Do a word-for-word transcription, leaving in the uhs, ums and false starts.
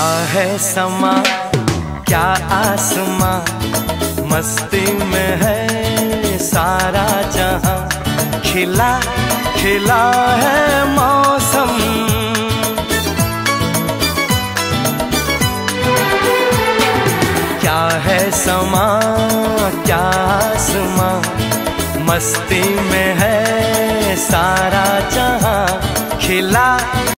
क्या है समा क्या आसमां, मस्ती में है सारा जहां। खिला खिला है मौसम, क्या है समा क्या आसमां, मस्ती में है सारा जहां। खिला